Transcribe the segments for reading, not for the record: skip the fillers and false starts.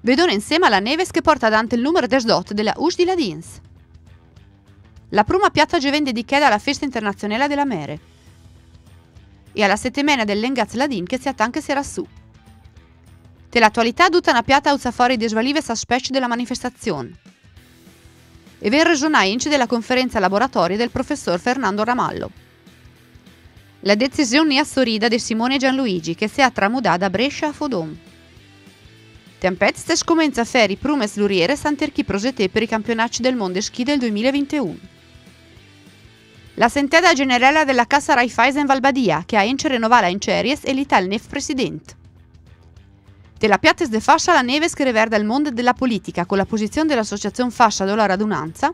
Vedono insieme alla Neves che porta avanti il numero des dot della Ush di Ladins. La prima piatta già viene dedicata alla festa internazionale della Mere e alla settimana dell'Engaz Ladin che si attanca sera su. Dell'attualità tutta una piatta usa fuori di svalive sa specie della manifestazione. E ver regionai inci della conferenza laboratoria del professor Fernando Ramallo. La decisione è sorrida di Simone Gianluigi che si è tramudata da Brescia a Fodom. Tempeste scomincia a fare i prumes luriere santerchi progetti per i campionati del mondo schi del 2021. La senteda generale della Cassa Raiffeisen Valbadia che ha ince rinnovata in Ceries e l'Italia nef presidente. Della Piattes de Fascia la Neves che riverde il mondo della politica con la posizione dell'Associazione Fascia della Radunanza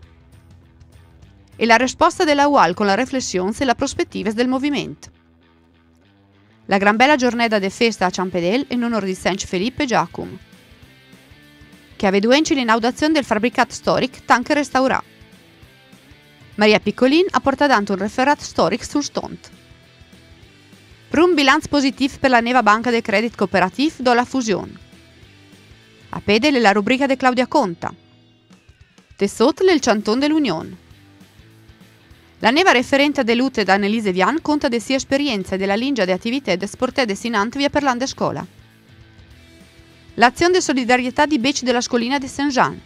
e la risposta della UAL con la riflessione e la prospettiva del movimento. La gran bella giornata de festa a Ciampedel in onore di Saint Felipe Giacum, che ha veduto l'inaudazione del fabbricato storico Tanche Restaurà. Maria Piccolin ha portato avanti un referato storico sul stont. Per un bilancio positivo per la Neva Banca del Credit Cooperative do la fusione. A pedele la rubrica di Claudia Conta. Tessotle il Canton dell'Unione. La Neva referente dell'UTE da Annelise Vian conta di sia esperienza e della linea di attività de sporte destinante via per l'ande scuola. L'azione di solidarietà di Bec della scolina di Saint-Jean.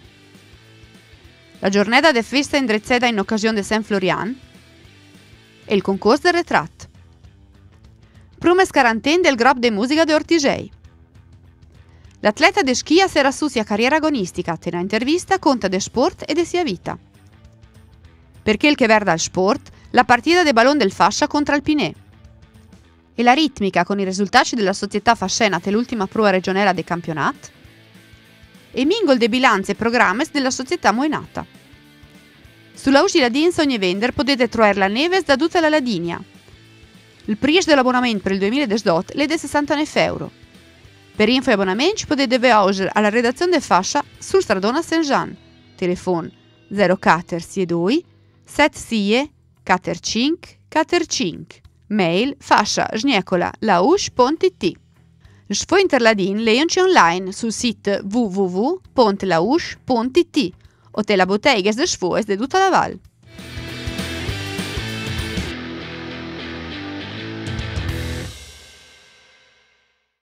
La giornata de festa indirizzata in occasione di Saint Florian e il concorso del ritratto. Prumes quarantenne del gruppo di musica di Ortisei. L'atleta de schi si era su sia carriera agonistica, tena intervista conta de sport e de sia vita. Perché il che verda al sport, la partita de Ballon del Fascia contro il Pinè. E la ritmica con i risultati della società fascena l'ultima prova regionale del campionato. E mingol de bilanzi e programmi della società Moenata. Sulla uscita di ogni vendor potete trovare la Neves da tutta la Ladinia. Il prezzo dell'abbonamento per il 2018 è di 69 euro. Per info e abbonamenti potete vedere alla redazione di Fascia sul Stradona Saint-Jean. Telefono 0462 76 45 45. Mail fascia@laush.it. Sfo interladin leionci online sul sito www.laush.it o te la bottega de sfoes de tutta la Val.